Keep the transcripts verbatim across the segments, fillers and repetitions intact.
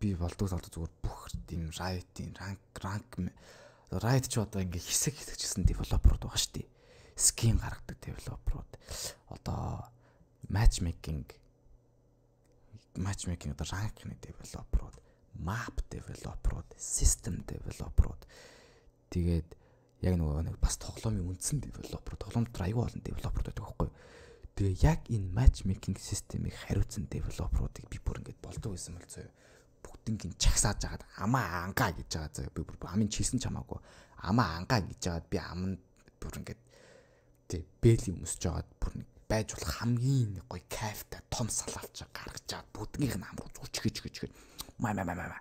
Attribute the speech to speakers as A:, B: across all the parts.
A: би болдгоо болдог зүгээр бүх тийм Riot-ийн ранк ранк Riot ч одоо ингээ хэсэг хэсэгчсэн девелоперууд байгаа шүү дээ. Скин гаргадаг девелоперууд. Одоо matchmaking matchmaking одоо ранкны девелоперууд, map девелоперууд, system девелоперууд. Тэгээд яг нөгөө нэг бас тоглоомын үндсэн девелопер, тоглоом дотор аюул олон девелоперууд байдаг байхгүй. Тэгээ яг энэ matchmaking системийг хариуцсан девелоперуудыг би бүр ингэж болдог байсан бол зөө бүгднийг чагсааж агаад амаа ангаа гэж байгаа зөө би бүр амын чийсэн ч хамаагүй амаа ангаа гэж жагаад би аманд бүр ингэж тий бэли өмсөж жагаад бүр байж болох хамгийн гоё кайфтай том салаалч гаргаж чаад бүгднийх нь ам руу зурч гэж гэж маа маа маа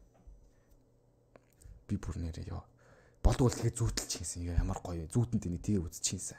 A: би бүр нэрээ ёо болдгоо тэгээ зүүтэлж хийсэн ямар гоё зүүтэнд нэг тэгээ үзчихсэн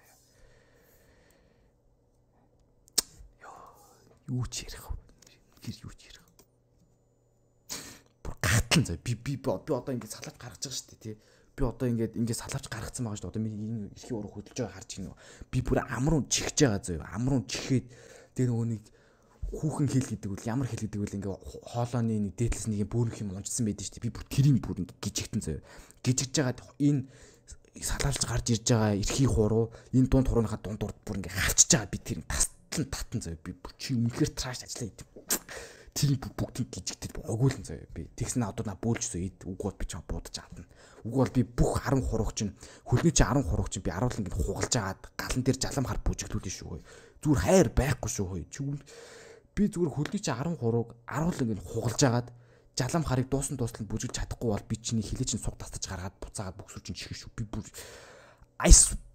A: юу ч ярих вэ? Гэр юу ч ярих. Бүр гатлан заа би би би одоо ингэ салааж гаргаж байгаа шүү дээ тий. Би одоо ингэ ингэ салааж гаргацсан байгаа шүү дээ. Одоо миний энэ эрхийн ураг хөдөлж байгаа харж байна уу? Би бүр амруу чихж байгаа заа. Амруу чихээд тэр нөгөө нэг хүүхэн хэл гэдэг үл ямар хэл гэдэг үл ингэ хоолойны нэг дээдлээс нэг бөөрөх юм унжсан байдэн шүү дээ. Би бүр тэрийн бүр ингэ гжигтэн заа. Гжигж жагаад энэ салаалж гарч ирж байгаа эрхийн хуруу энэ дунд хурууныхаа дундурд бүр ингэ харчж байгаа би тэрийг тас татан заяа би чи үнэхээр траш ажиллаа идэв. Тэр бүгдийг гжигдээд огоолн заяа би. Тэгснэ одоо на бөөлжсөн ид үг бол би чам буудаж чадна. Үг бол би бүх арван хурууг чинь хөлний чи арван хурууг чинь би аруул ингэ хугалж агаад галан дээр жалам хар бүжиглүүлэн шүү хөөе. Зүгээр хайр байхгүй шүү хөөе. Чи би зүгээр хөлний чи арван хурууг аруул ингэ хугалж агаад жалам харыг дуусан дуустал бүжиглж чадахгүй бол би чиний хилээ чинь суг тастаж гаргаад буцаагаад бүксүр чинь чихэн шүү. Би бүр айс